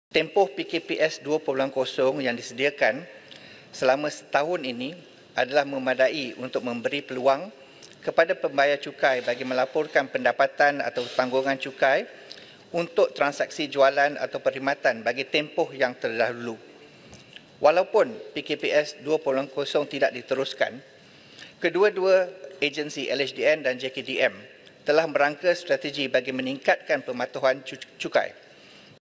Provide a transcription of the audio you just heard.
Tempoh PKPS 2.0 yang disediakan selama setahun ini adalah memadai untuk memberi peluang kepada pembayar cukai bagi melaporkan pendapatan atau tanggungan cukai untuk transaksi jualan atau perkhidmatan bagi tempoh yang terdahulu. Walaupun PKPS 2.0 tidak diteruskan, kedua-dua agensi LHDN dan JKDM telah merangka strategi bagi meningkatkan pematuhan cukai.